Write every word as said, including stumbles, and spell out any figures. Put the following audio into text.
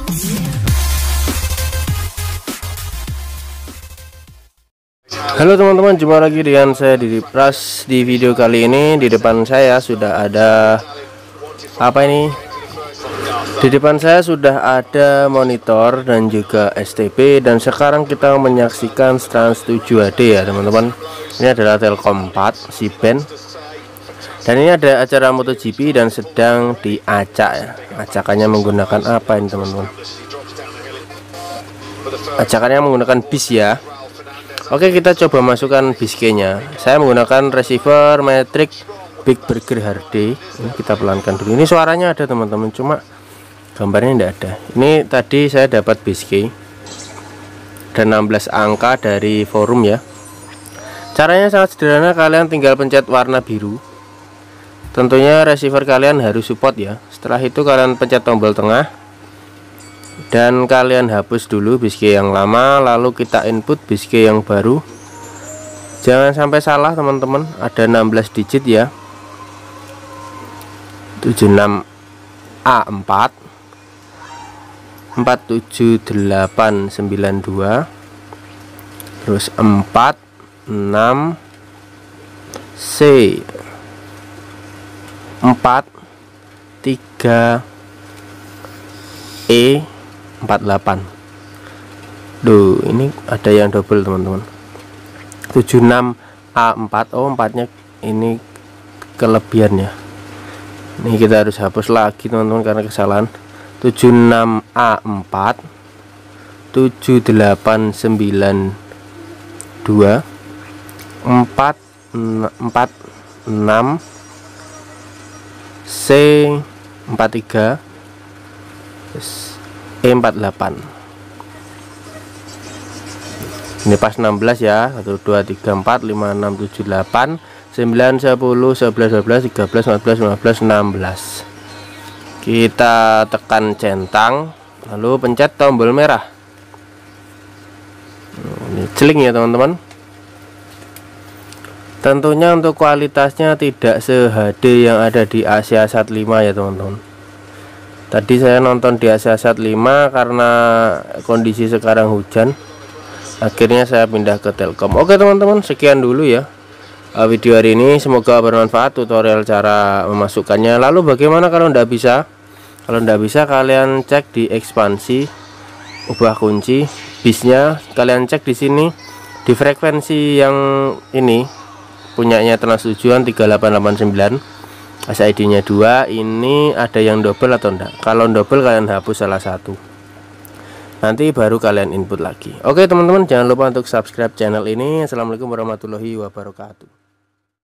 Halo teman-teman, jumpa lagi dengan saya Didi Pras. Di video kali ini di depan saya sudah ada apa ini? Di depan saya sudah ada monitor dan juga S T P, dan sekarang kita menyaksikan Trans tujuh H D ya teman-teman. Ini adalah Telkom empat C-band. Dan ini ada acara MotoGP dan sedang diacak ya. Acakannya menggunakan apa ini teman-teman? Acakannya menggunakan bis ya. Oke, kita coba masukkan biskenya. Saya menggunakan receiver Matrix Big Burger H D. Ini kita pelankan dulu. Ini suaranya ada teman-teman, cuma gambarnya tidak ada. Ini tadi saya dapat biske dan enam belas angka dari forum ya. Caranya sangat sederhana, kalian tinggal pencet warna biru. Tentunya receiver kalian harus support ya. Setelah itu kalian pencet tombol tengah dan kalian hapus dulu biske yang lama, lalu kita input biske yang baru. Jangan sampai salah teman-teman, ada enam belas digit ya. tujuh enam A empat empat tujuh delapan sembilan dua, terus empat enam C empat tiga E empat delapan. Duh, ini ada yang double teman-teman. tujuh enam A empat. Oh, empatnya ini kelebihannya. Ini kita harus hapus lagi teman-teman karena kesalahan. tujuh enam A empat tujuh delapan sembilan dua empat empat enam C empat tiga E empat delapan. Ini pas enam belas ya. satu dua tiga empat lima enam tujuh delapan sembilan sepuluh sebelas dua belas tiga belas empat belas lima belas enam belas. Kita tekan centang lalu pencet tombol merah. Ini celing ya teman-teman. Tentunya untuk kualitasnya tidak se-H D yang ada di Asiasat lima ya teman-teman. Tadi saya nonton di Asiasat lima karena kondisi sekarang hujan, akhirnya saya pindah ke Telkom. Oke teman-teman, sekian dulu ya video hari ini. Semoga bermanfaat tutorial cara memasukkannya. Lalu bagaimana kalau tidak bisa? Kalau tidak bisa, kalian cek di ekspansi, ubah kunci bisnya. Kalian cek di sini di frekuensi yang ini punyanya Trans tujuan tiga delapan delapan sembilan, S I D nya dua. Ini ada yang double atau enggak? Kalau double kalian hapus salah satu, nanti baru kalian input lagi. Oke teman-teman, jangan lupa untuk subscribe channel ini. Assalamualaikum warahmatullahi wabarakatuh.